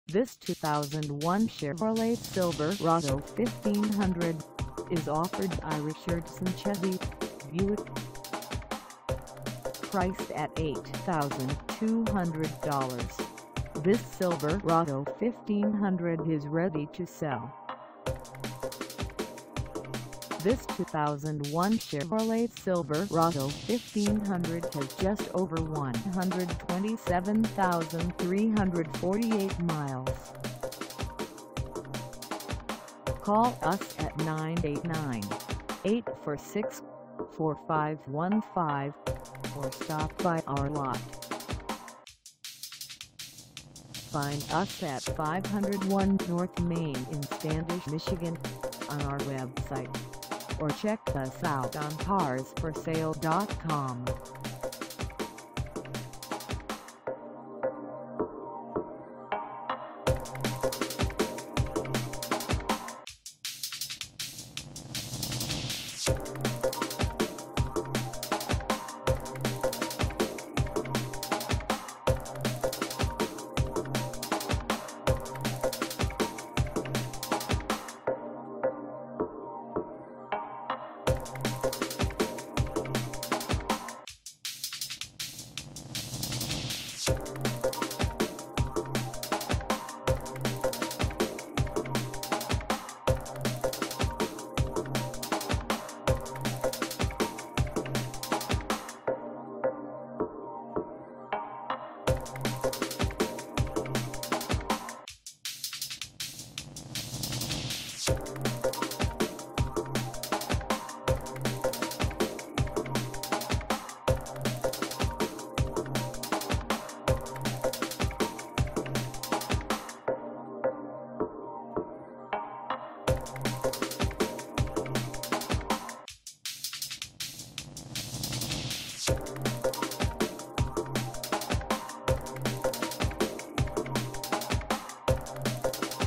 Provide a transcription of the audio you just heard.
This 2001 Chevrolet Silverado 1500 is offered by Richardson Chevy, Buick. Priced at $8,200, this Silverado 1500 is ready to sell. This 2001 Chevrolet Silverado 1500 has just over 127,348 miles. Call us at 989-846-4515 or stop by our lot. Find us at 501 North Main in Standish, Michigan on our website, or check us out on carsforsale.com.